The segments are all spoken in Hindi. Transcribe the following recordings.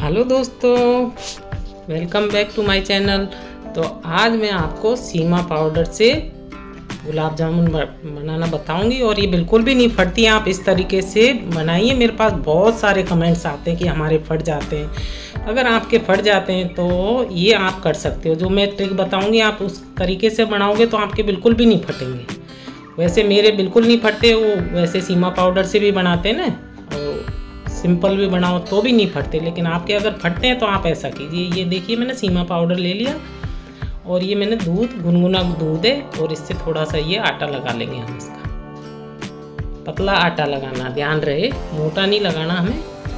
हेलो दोस्तों, welcome back to my channel. तो आज मैं आपको सीमा पाउडर से गुलाब जामुन बनाना बताऊंगी और ये बिल्कुल भी नहीं फटती। आप इस तरीके से बनाइए। मेरे पास बहुत सारे कमेंट्स आते हैं कि हमारे फट जाते हैं। अगर आपके फट जाते हैं तो ये आप कर सकते हो। जो मैं ट्रिक बताऊंगी आप उस तरीके से बनाओगे तो आपके बिल्कुल भी नहीं फटेंगे। वैसे मेरे बिल्कुल नहीं फटते, वो वैसे सीमा पाउडर से भी बनाते हैं ना, और सिंपल भी बनाओ तो भी नहीं फटते। लेकिन आपके अगर फटते हैं तो आप ऐसा कीजिए। ये देखिए मैंने सीमा पाउडर ले लिया और ये मैंने दूध, गुनगुना दूध है, और इससे थोड़ा सा ये आटा लगा लेंगे हम। इसका पतला आटा लगाना, ध्यान रहे मोटा नहीं लगाना हमें।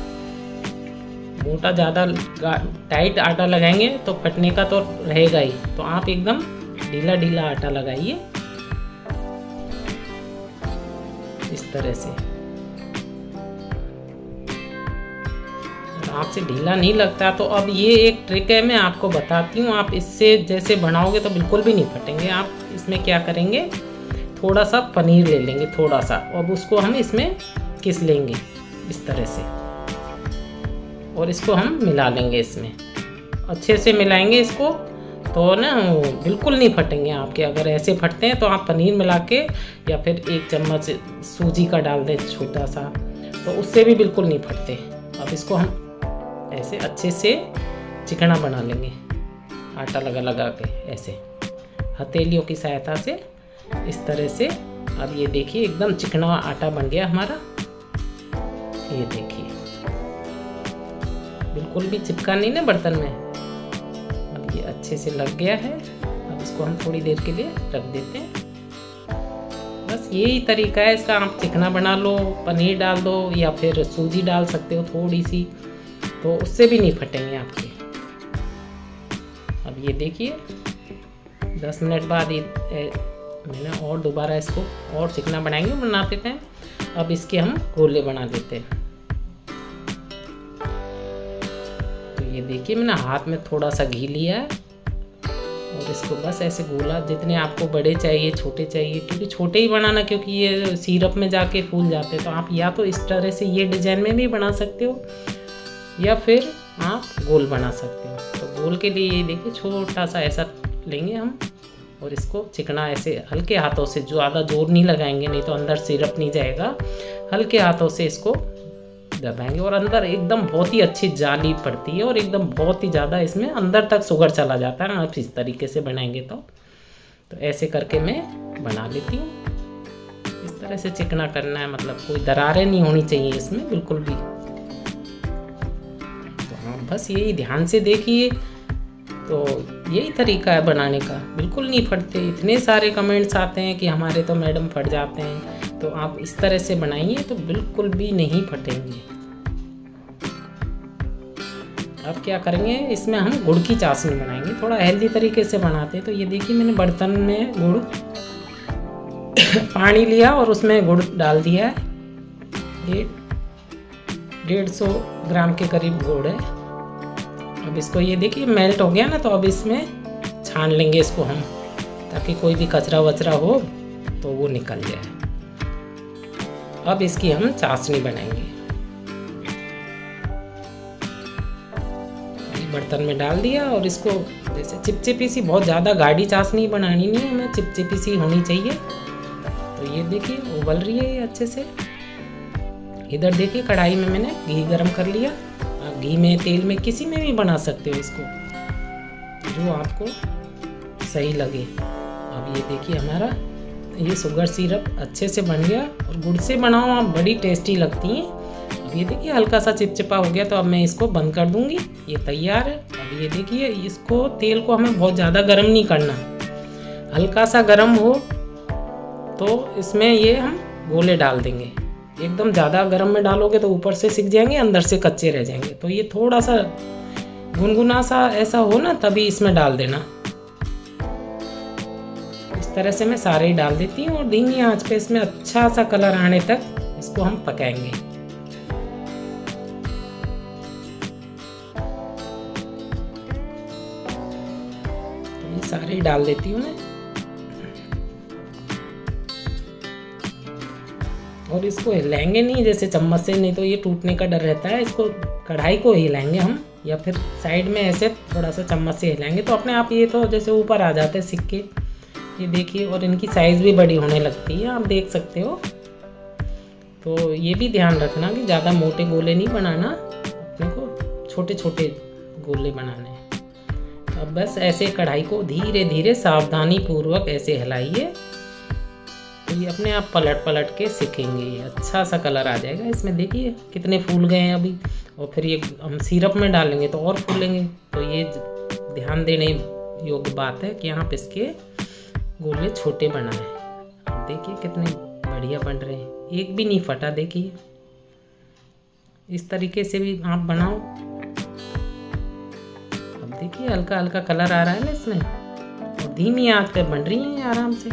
मोटा ज़्यादा टाइट आटा लगाएंगे तो फटने का तो रहेगा ही। तो आप एकदम ढीला ढीला आटा लगाइए इस तरह से। आपसे ढीला नहीं लगता तो अब ये एक ट्रिक है, मैं आपको बताती हूँ। आप इससे जैसे बनाओगे तो बिल्कुल भी नहीं फटेंगे। आप इसमें क्या करेंगे, थोड़ा सा पनीर ले लेंगे, थोड़ा सा, और उसको हम इसमें घिस लेंगे इस तरह से, और इसको हम मिला लेंगे। इसमें अच्छे से मिलाएंगे इसको तो ना बिल्कुल नहीं फटेंगे आपके। अगर ऐसे फटते हैं तो आप पनीर मिला के या फिर 1 चम्मच सूजी का डाल दें छोटा सा, तो उससे भी बिल्कुल नहीं फटते। अब इसको हम ऐसे अच्छे से चिकना बना लेंगे, आटा लगा लगा के ऐसे हथेलियों की सहायता से इस तरह से। अब ये देखिए एकदम चिकना आटा बन गया हमारा। ये देखिए बिल्कुल भी चिपका नहीं ना बर्तन में। अब ये अच्छे से लग गया है। अब इसको हम थोड़ी देर के लिए रख देते हैं। बस यही तरीका है इसका। आप चिकना बना लो, पनीर डाल दो या फिर सूजी डाल सकते हो थोड़ी सी, तो उससे भी नहीं फटेंगे आपके। अब ये देखिए 10 मिनट बाद ये मैंने और दोबारा इसको और चिकना बनाएंगे बनाते टाइम। अब इसके हम गोले बना देते हैं। तो ये देखिए मैंने हाथ में थोड़ा सा घी लिया है और इसको बस ऐसे गोला, जितने आपको बड़े चाहिए छोटे चाहिए, क्योंकि छोटे ही बनाना, क्योंकि ये सिरप में जाके फूल जाते हैं। तो आप या तो इस तरह से ये डिजाइन में भी बना सकते हो या फिर आप गोल बना सकते हो। तो गोल के लिए ये देखिए छोटा सा ऐसा लेंगे हम, और इसको चिकना ऐसे हल्के हाथों से, ज़्यादा जोर नहीं लगाएंगे नहीं तो अंदर सिरप नहीं जाएगा। हल्के हाथों से इसको दबाएंगे और अंदर एकदम बहुत ही अच्छी जाली पड़ती है और एकदम बहुत ही ज़्यादा इसमें अंदर तक शुगर चला जाता है। आप इस तरीके से बनाएंगे तो ऐसे करके मैं बना लेती हूँ। इस तरह से चिकना करना है, मतलब कोई दरारें नहीं होनी चाहिए इसमें बिल्कुल भी। बस यही ध्यान से देखिए। तो यही तरीका है बनाने का, बिल्कुल नहीं फटते। इतने सारे कमेंट्स आते हैं कि हमारे तो मैडम फट जाते हैं। तो आप इस तरह से बनाइए तो बिल्कुल भी नहीं फटेंगे। अब क्या करेंगे, इसमें हम गुड़ की चाशनी बनाएंगे। थोड़ा हेल्दी तरीके से बनाते हैं। तो ये देखिए मैंने बर्तन में गुड़ पानी लिया और उसमें गुड़ डाल दिया है। 150 ग्राम के करीब गुड़ है। अब इसको ये देखिए मेल्ट हो गया ना, तो अब इसमें छान लेंगे इसको हम, ताकि कोई भी कचरा वचरा हो तो वो निकल जाए। अब इसकी हम चाशनी बनाएंगे। बर्तन में डाल दिया और इसको जैसे चिपचिपी सी, बहुत ज़्यादा गाढ़ी चाशनी बनानी नहीं है हमें, चिपचिपी सी होनी चाहिए। तो ये देखिए उबल रही है ये अच्छे से। इधर देखिए कढ़ाई में मैंने घी गरम कर लिया। आप घी में, तेल में, किसी में भी बना सकते हो इसको, जो आपको सही लगे। अब ये देखिए हमारा ये शुगर सिरप अच्छे से बन गया। और गुड़ से बनाओ आप, बड़ी टेस्टी लगती हैं। अब ये देखिए हल्का सा चिपचिपा हो गया, तो अब मैं इसको बंद कर दूंगी। ये तैयार है। अब ये देखिए इसको, तेल को हमें बहुत ज़्यादा गर्म नहीं करना, हल्का सा गर्म हो तो इसमें ये हम गोले डाल देंगे। एकदम ज़्यादा गर्म में डालोगे तो ऊपर से सिक जाएंगे, अंदर से कच्चे रह जाएंगे। तो ये थोड़ा सा गुनगुना सा ऐसा हो ना, तभी इसमें डाल देना। इस तरह से मैं सारे ही डाल देती हूँ और धीमी आंच पे इसमें अच्छा सा कलर आने तक इसको हम पकाएंगे। तो ये सारे ही डाल देती हूँ मैं। और इसको हिलाएंगे नहीं जैसे चम्मच से, नहीं तो ये टूटने का डर रहता है। इसको कढ़ाई को हिलाएंगे हम, या फिर साइड में ऐसे थोड़ा सा चम्मच से हिलाएंगे तो अपने आप ये तो जैसे ऊपर आ जाते हैं सिक्के। ये देखिए, और इनकी साइज़ भी बड़ी होने लगती है, आप देख सकते हो। तो ये भी ध्यान रखना कि ज़्यादा मोटे गोले नहीं बनाना, अपने को छोटे छोटे गोले बनाने हैं। अब बस ऐसे कढ़ाई को धीरे धीरे सावधानी पूर्वक ऐसे हिलाइए, तो ये अपने आप पलट पलट के सीखेंगे। अच्छा सा कलर आ जाएगा इसमें। देखिए कितने फूल गए हैं अभी, और फिर ये हम सिरप में डालेंगे तो और फूलेंगे। तो ये ध्यान देने योग्य बात है कि आप इसके गोले छोटे बनाएं। आप देखिए कितने बढ़िया बन रहे हैं, एक भी नहीं फटा। देखिए इस तरीके से भी आप बनाओ। अब देखिए हल्का हल्का कलर आ रहा है ना इसमें, और धीमी आंच पे बन रही है आराम से।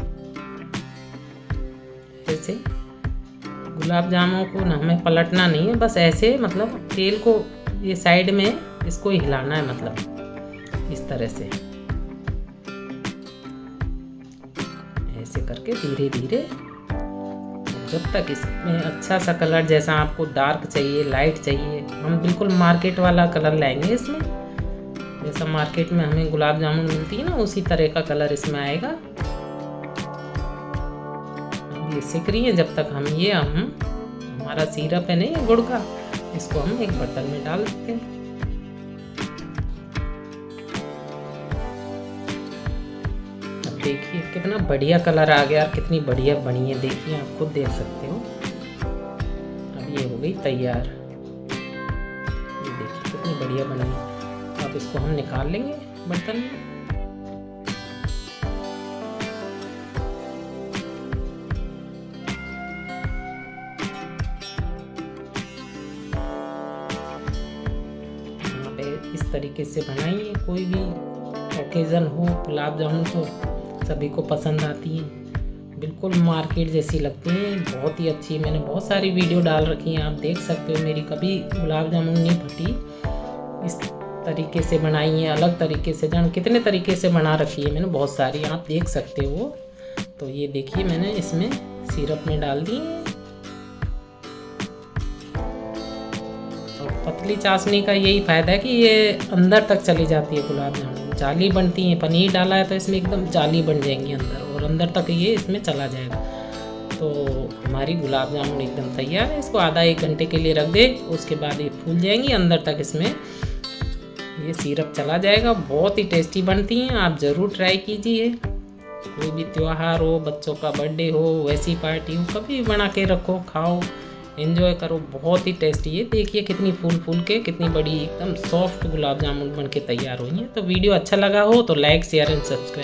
ऐसे गुलाब जामुन को ना हमें पलटना नहीं है, बस ऐसे मतलब तेल को ये साइड में इसको हिलाना है, मतलब इस तरह से ऐसे करके धीरे धीरे, जब तक इसमें अच्छा सा कलर, जैसा आपको डार्क चाहिए लाइट चाहिए, हम बिल्कुल मार्केट वाला कलर लाएंगे इसमें। जैसा मार्केट में हमें गुलाब जामुन मिलती है ना, उसी तरह का कलर इसमें आएगा। ये सिक रही है, जब तक हम हमारा सिरप है नहीं गुड़ का, इसको हम एक बर्तन में डाल देते हैं। अब देखिए कितना बढ़िया कलर आ गया, कितनी बढ़िया बनी है। देखिए आप खुद देख सकते हो। अब ये हो गई तैयार। ये देखिए कितनी बढ़िया बनी है। अब इसको हम निकाल लेंगे बर्तन में। इस तरीके से बनाइए, कोई भी ओकेज़न हो, गुलाब जामुन तो सभी को पसंद आती हैं। बिल्कुल मार्केट जैसी लगती हैं, बहुत ही अच्छी। मैंने बहुत सारी वीडियो डाल रखी हैं, आप देख सकते हो। मेरी कभी गुलाब जामुन नहीं फटी। इस तरीके से बनाई है, अलग तरीके से, जान कितने तरीके से बना रखी है मैंने, बहुत सारी, आप देख सकते हो। तो ये देखिए मैंने इसमें सिरप में डाल दी है। पतली चाशनी का यही फ़ायदा है कि ये अंदर तक चली जाती है गुलाब जामुन, जाली बनती है। पनीर डाला है तो इसमें एकदम जाली बन जाएंगी अंदर, और अंदर तक ये इसमें चला जाएगा। तो हमारी गुलाब जामुन एकदम तैयार है। इसको आधा एक घंटे के लिए रख दे, उसके बाद ये फूल जाएंगी, अंदर तक इसमें ये सिरप चला जाएगा। बहुत ही टेस्टी बनती हैं, आप ज़रूर ट्राई कीजिए। कोई भी त्यौहार हो, बच्चों का बर्थडे हो, वैसी पार्टी हो, कभी भी बना के रखो, खाओ, एंजॉय करो। बहुत ही टेस्टी है। देखिए कितनी फूल फूल के, कितनी बड़ी एकदम सॉफ्ट गुलाब जामुन बन के तैयार हुई है। तो वीडियो अच्छा लगा हो तो लाइक शेयर एंड सब्सक्राइब।